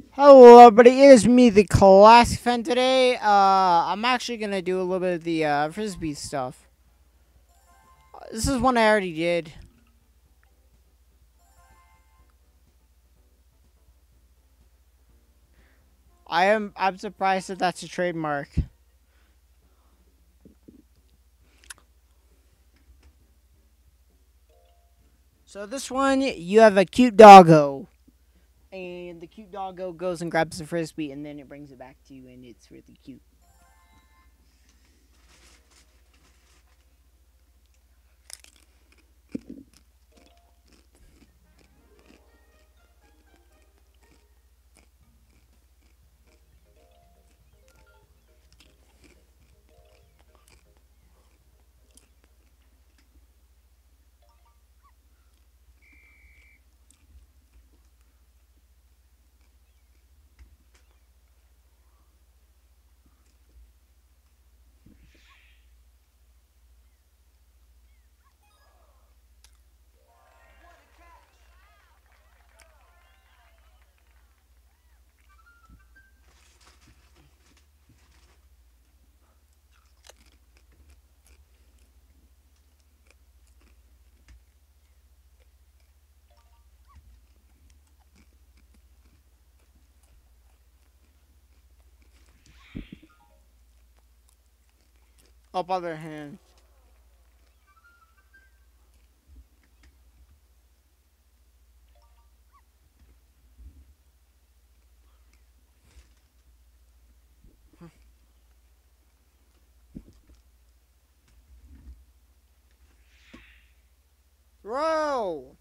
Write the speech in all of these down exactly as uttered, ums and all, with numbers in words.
Hello everybody, it is me, the classyfenn today. Uh, I'm actually gonna do a little bit of the, uh, frisbee stuff. This is one I already did. I am, I'm surprised that that's a trademark. So this one, you have a cute doggo. And the cute doggo goes and grabs the frisbee and then it brings it back to you and it's really cute. Up other hand. Throw!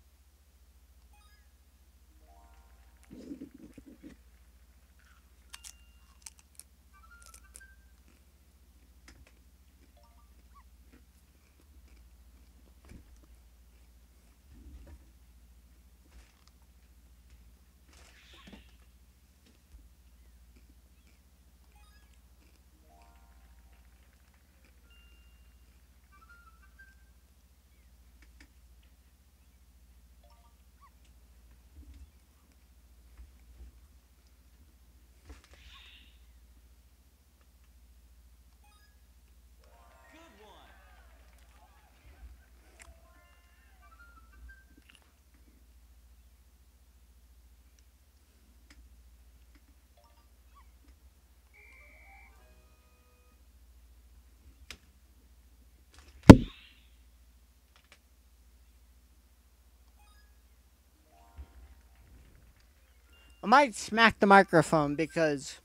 I might smack the microphone because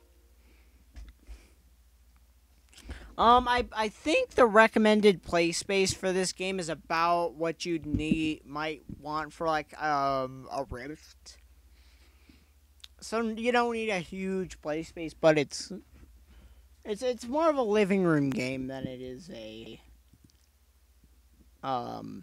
Um, I I think the recommended play space for this game is about what you'd need might want for like um a Rift. So you don't need a huge play space, but it's it's it's more of a living room game than it is a um.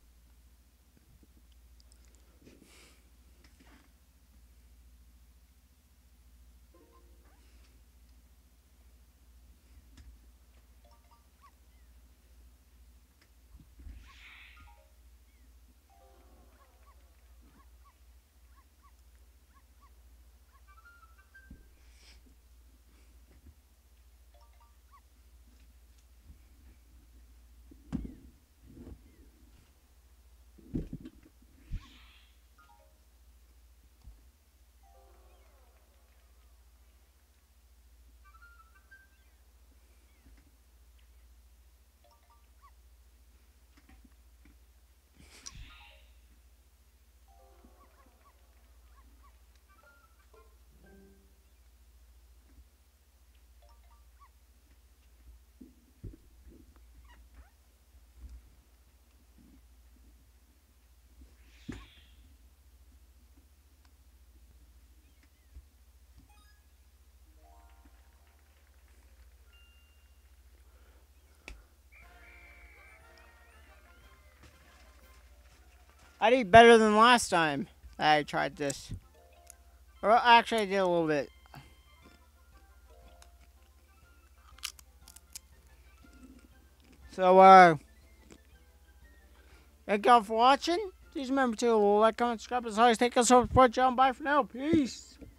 I did better than last time I tried this. Or actually, I did a little bit. So uh, thank y'all for watching. Please remember to like, comment, subscribe, as always. Take us over, support y'all. Bye for now. Peace.